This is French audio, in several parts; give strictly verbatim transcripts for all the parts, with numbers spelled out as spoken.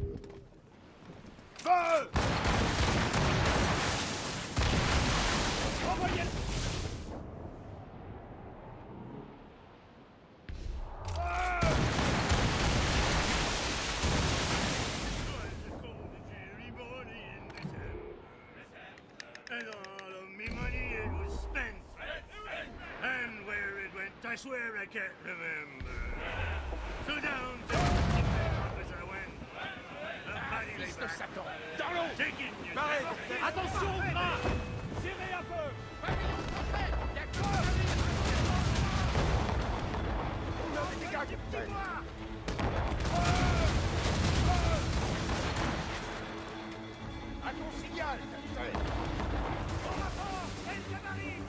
Feu! Envoyez le... And all of me money it was spent. And where it went, I swear I can't remember. So down to the office I went. The body lay back. Dans l'eau! Taking your Barrez! Attention au bras! Tirez un peu! On a des dégâts, capitaine! À ton signal, capitaine! Au rapport! El Cabaret!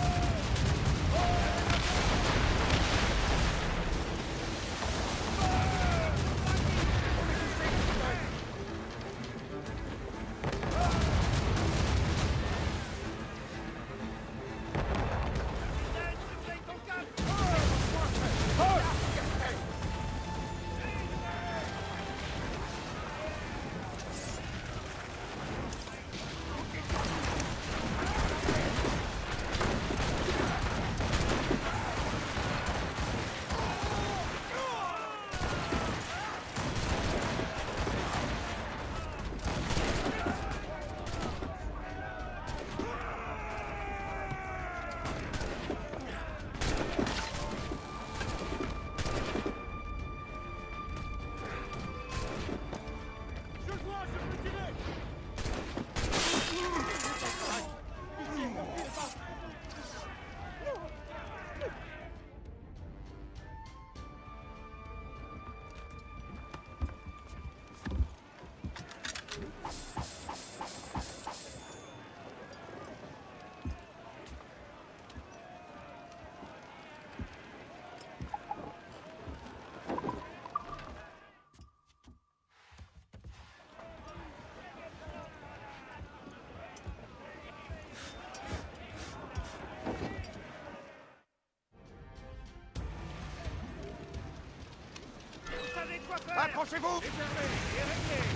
Accrochez-vous! Défermez et réglez!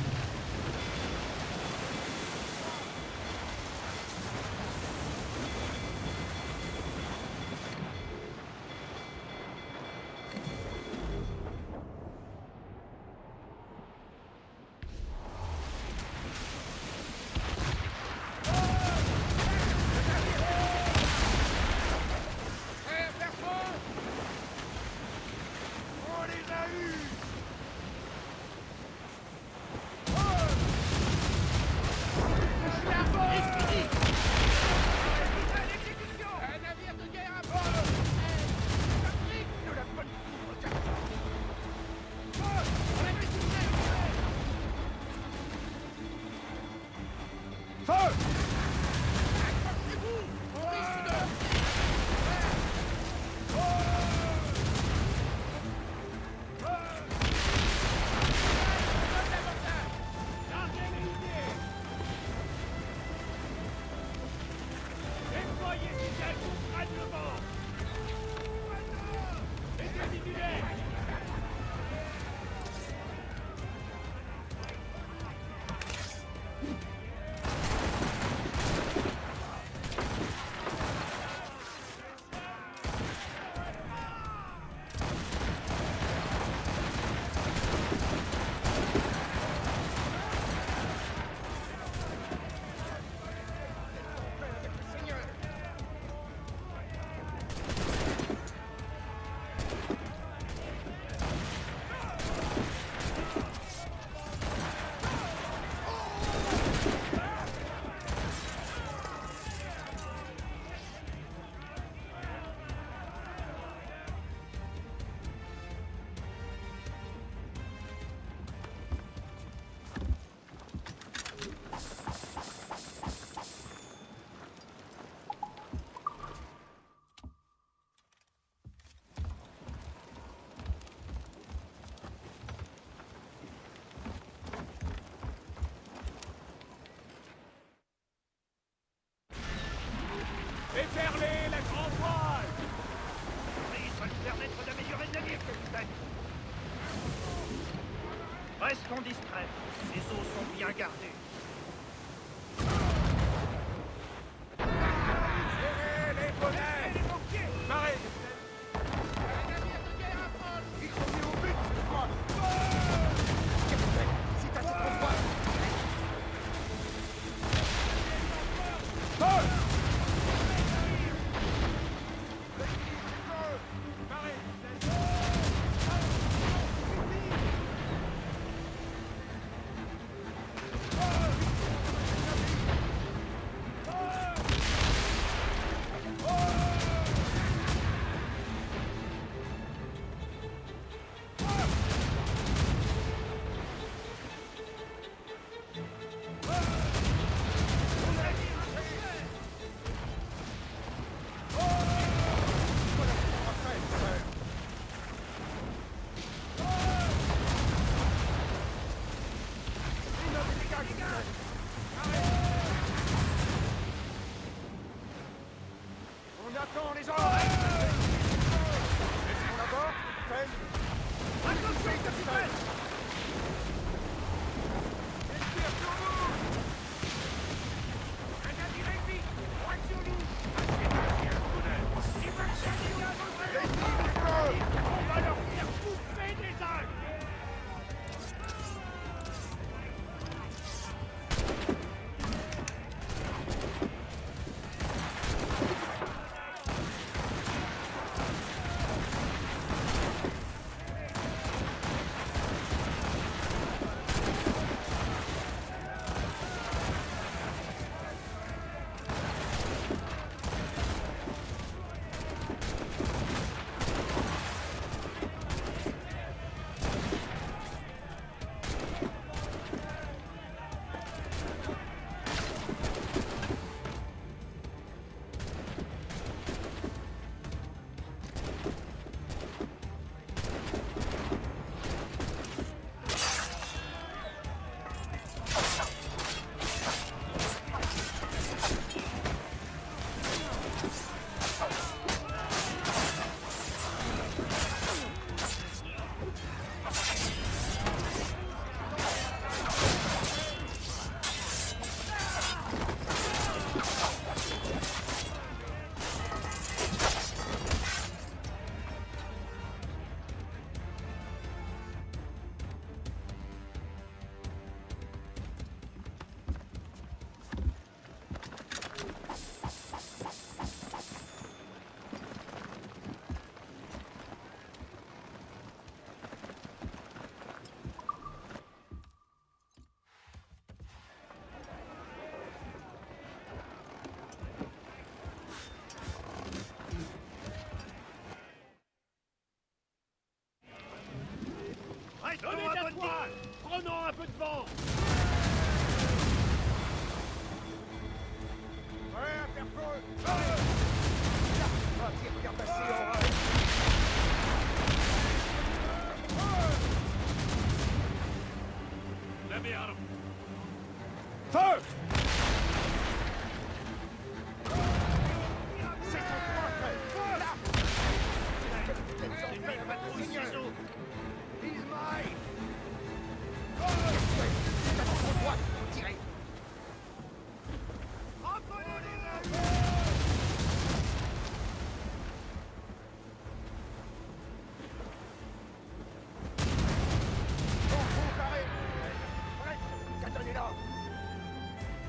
On les a eus! Restons discrets. Les eaux sont bien gardées. Serrez les bonnets! Les pompiers! Marée! Ils sont mis au but, je crois! Capitaine, si t'as trop de droite! Feu! On attend les ordres! Laissez-moi d'abord, capitaine! Attention, capitaine! Les tirs sur nous! Un navire ennemi! Droit sur nous! Ils veulent chercher à votre les tirs! On va leur faire bouffer des algues! Donnez de la toile! Prenons un peu de vent! Ouais, à faire feu! Feu! Là, tire, regarde passer en rade! Let me out of Feu! C'est son point, frère! Là! Capitaine, j'en L'ennemi fais patrouille ces eaux! He's mine! Capitaine, c'est à votre droite! Tirez! Bon, bon, carré! Prête! Catonez-la!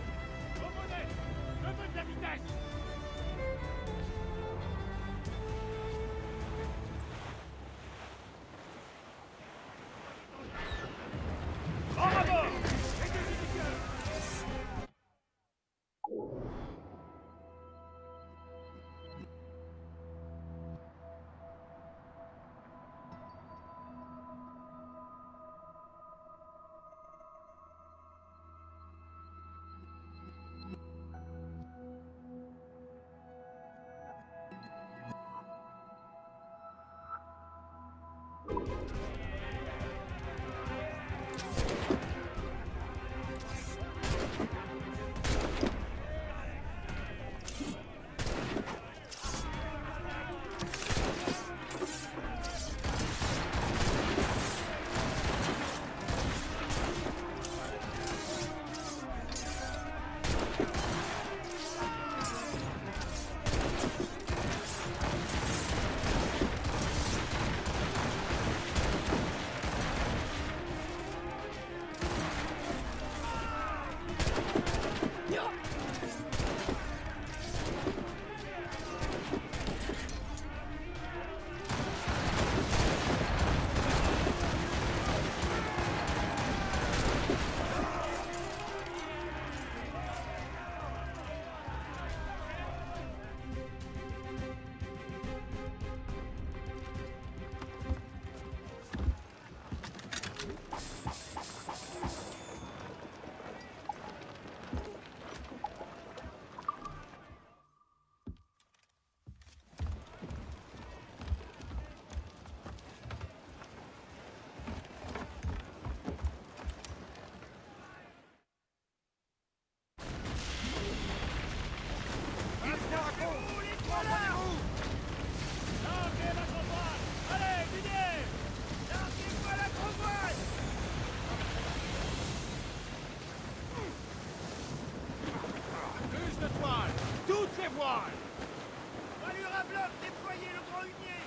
toile! Allure à bloc, déployez le grand hunier!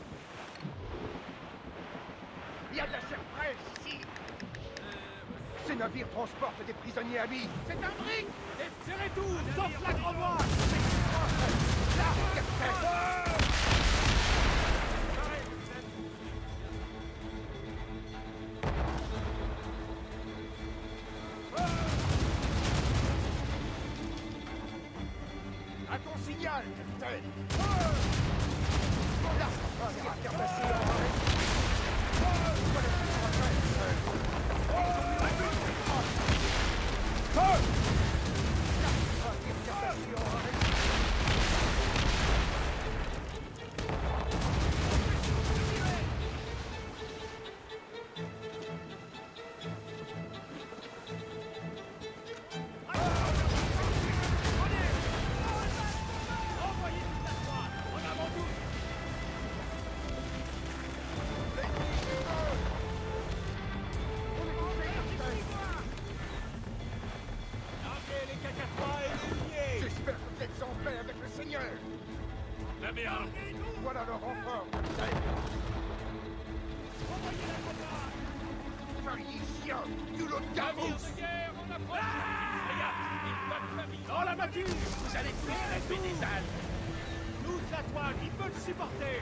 Il y a de la chair fraîche ici. Ces navires transportent des prisonniers amis. C'est un brick! Serrez tout, sauf la grand voile! Là, capitaine! À ton signal, capitaine! Là, ça va les faire passer en arrêt. Voilà ce qu'on va faire, Feu! Là, ça va les faire passer en arrêt. J'espère que vous êtes en paix avec le Seigneur. Voilà le renfort, capitaine. Pharisien, du lot de Garous. Dans la mâture! Vous allez faire effet des ânes! Nous, la toile, il peut le supporter!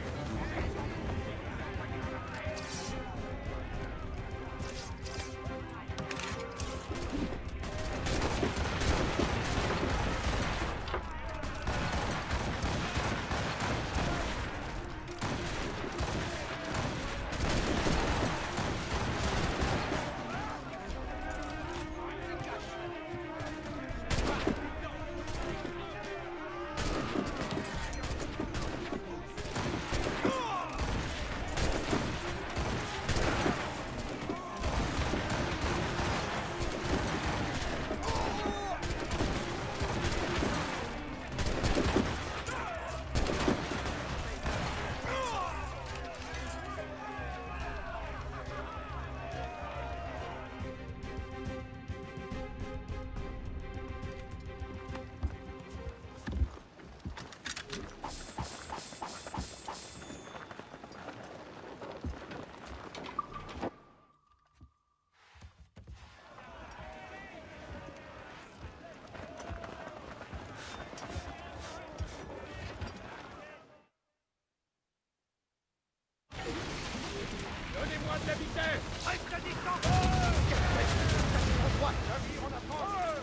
Donnez-moi de la vitesse! Reste à distance! En droite, navire en approche.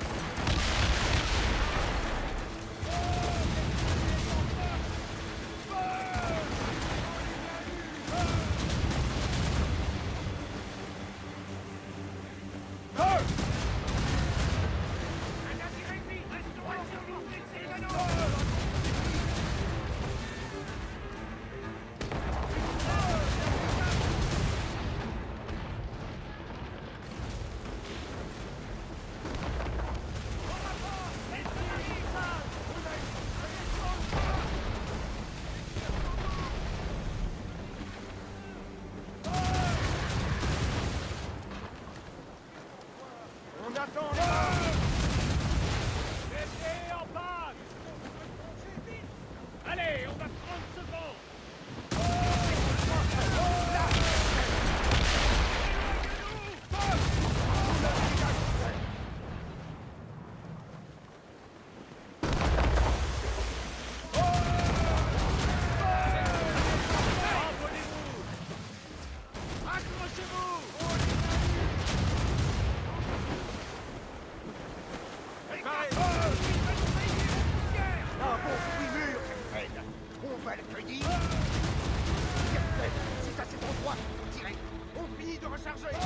Un navire ennemi! Restaurant sur l'entrée de ces canons! On attend là. Mettez en panne! Allez, on a trente secondes! Abonnez-vous! Accrochez-vous! Un bon fruit mûr, capitaine. On va le cueillir. Capitaine, c'est à cet endroit qu'il faut tirer. On finit de recharger.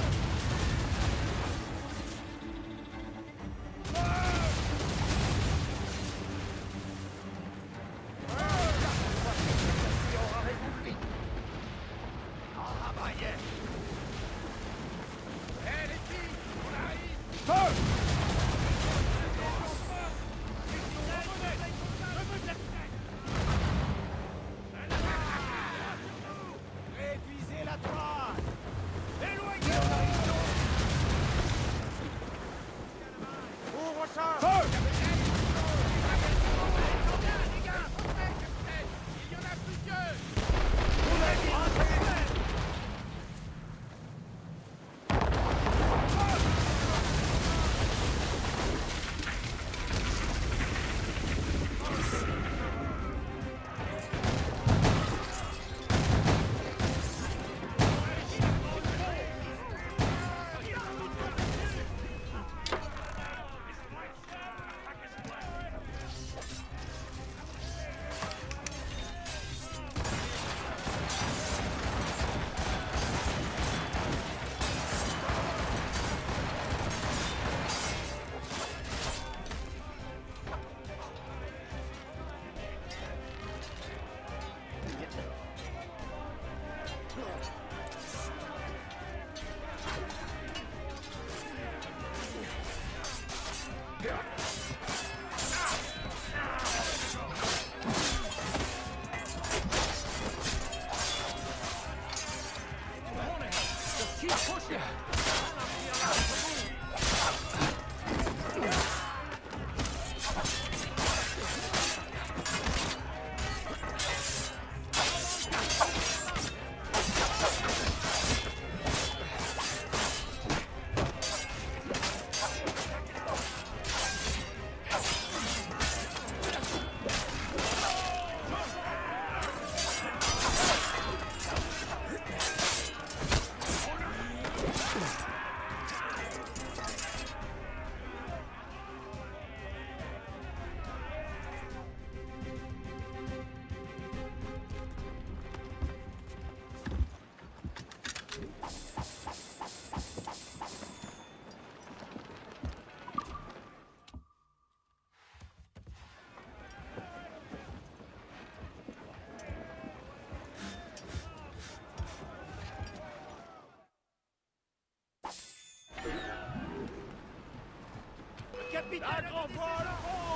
Ah, bah, yeah. Hé, les filles, on arrive! Feu! Réduisez la toile! Ouvre ça! Feu! Capitaine, un grand vol!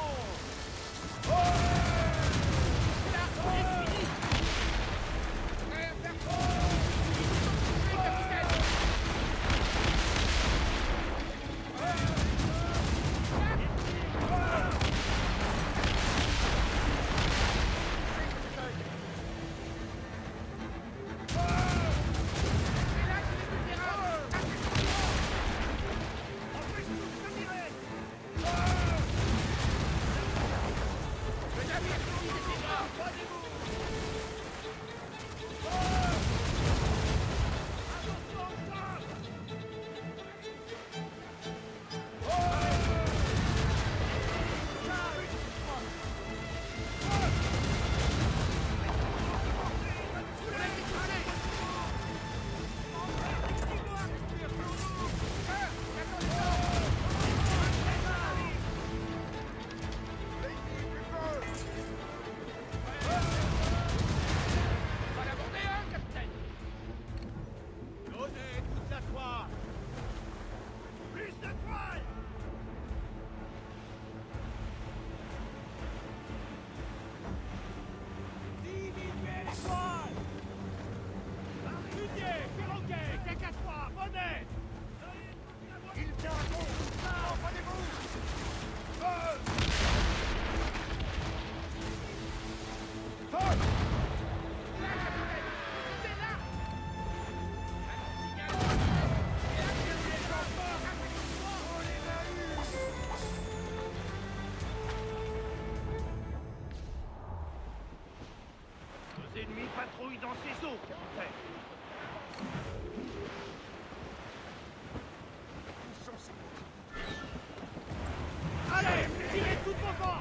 Ennemis patrouillent dans ces eaux, capitaine. Allez, tirez toutes vos forces.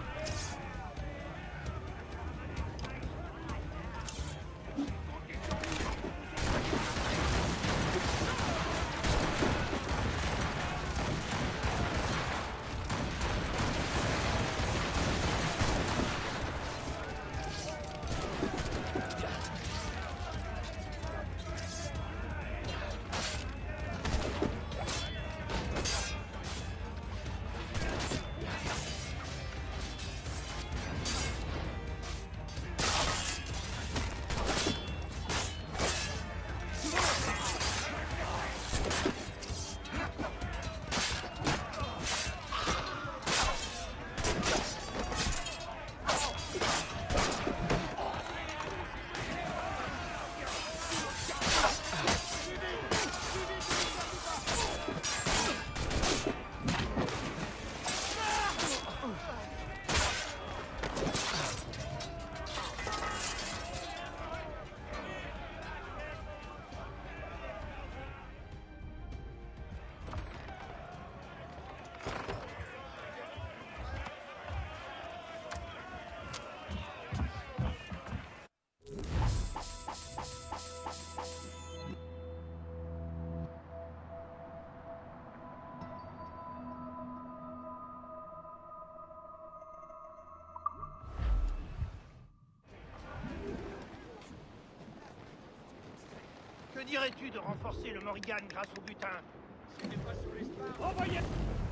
Que dirais-tu de renforcer le Morrigan grâce au butin? Ce n'est pas sous l'espace. Envoyez!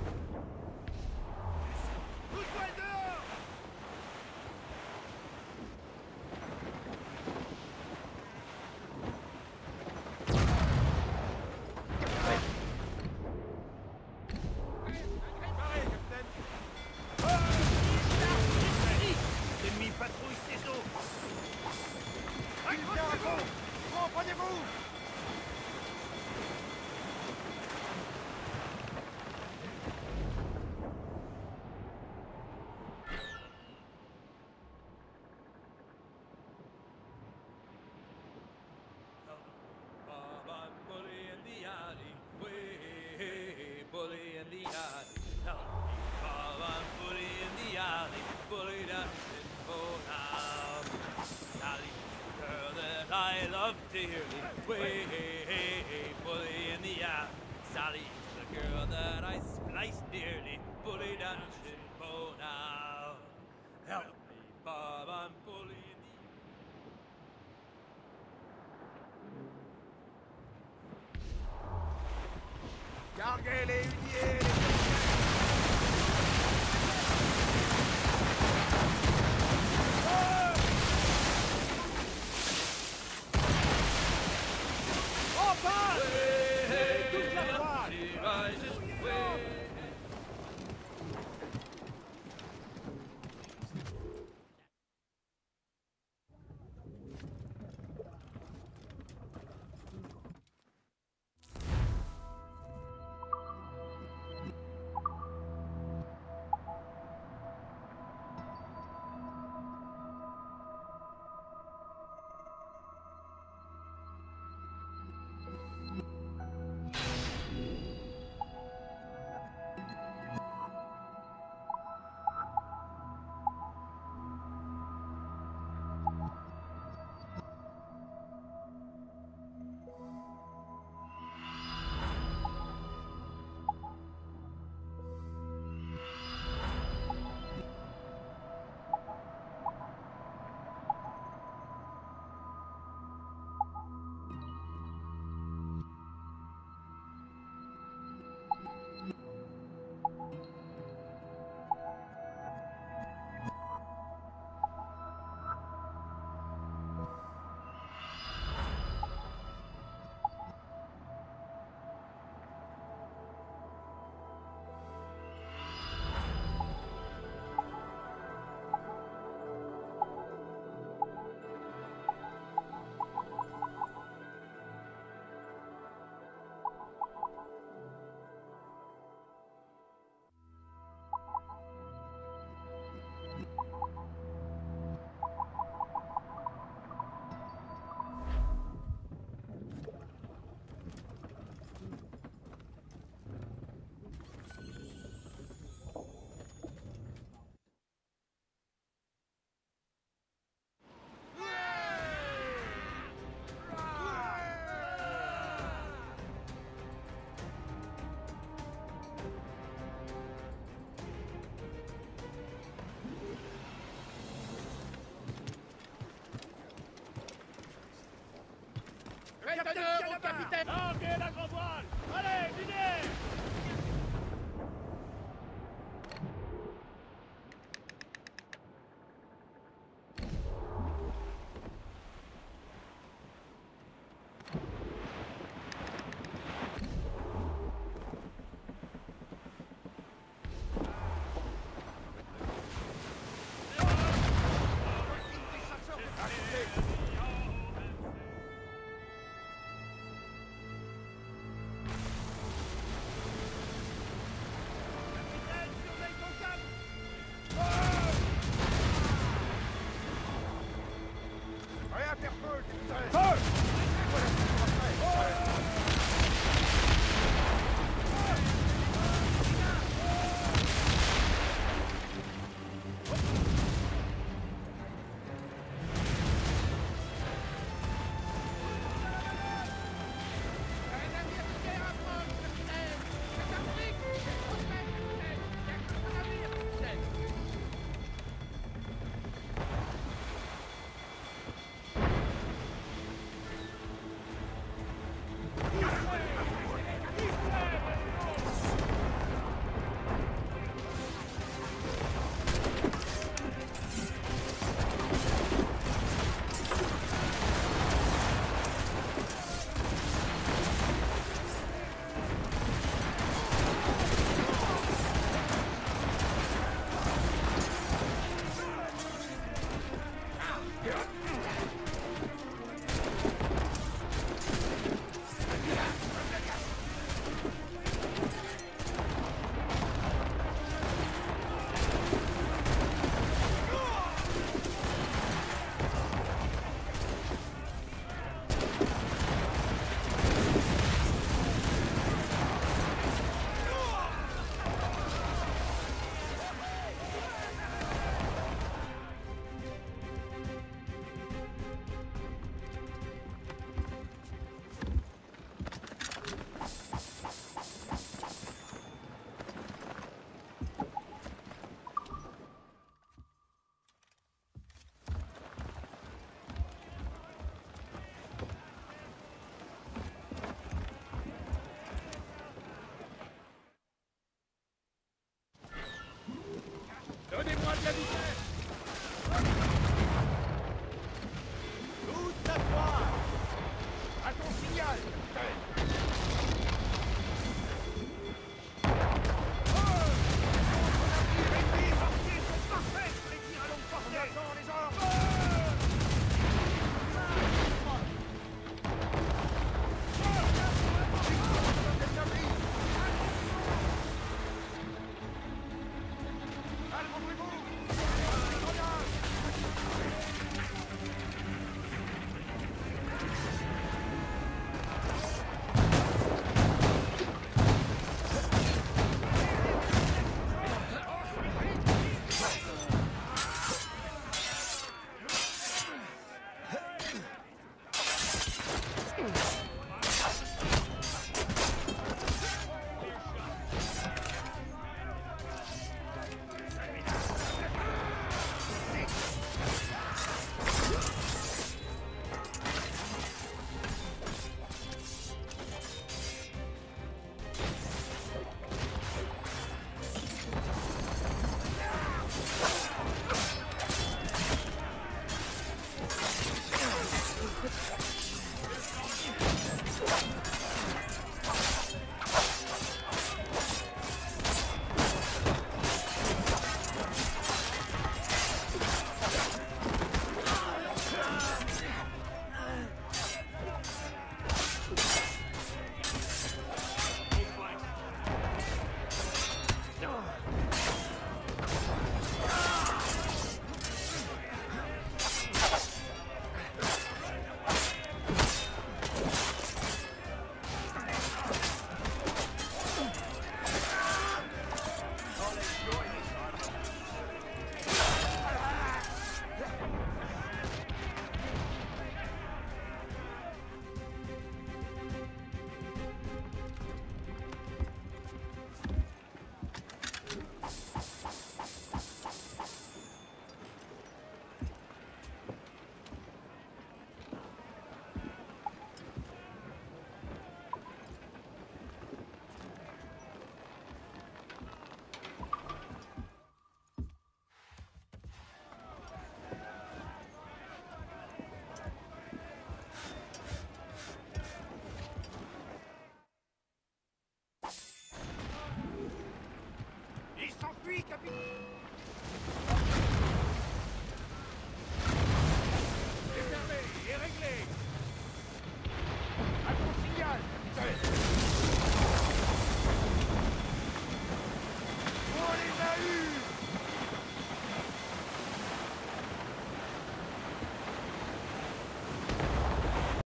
Tout poil dehors! love dearly. Way, bully in the eye. Sally is the girl that I spliced dearly. Bully down shinbone now. Help me, Bob, I'm bullying the... Carguez les huniers, les... Faites honneur au capitaine! Larguez la grand voile!